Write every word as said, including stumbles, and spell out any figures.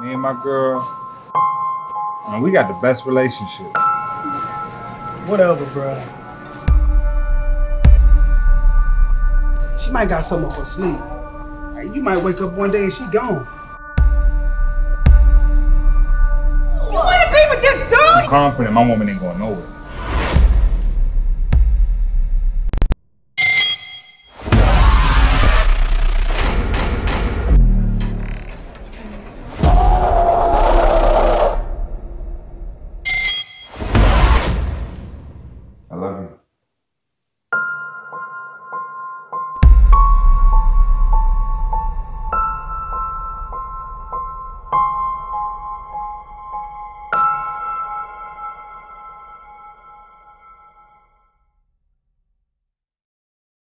Me and my girl, man, we got the best relationship. Whatever, bro. She might got something up her sleeve. Like, you might wake up one day and she gone. You wanna be with this dude? I'm confident my woman ain't going nowhere.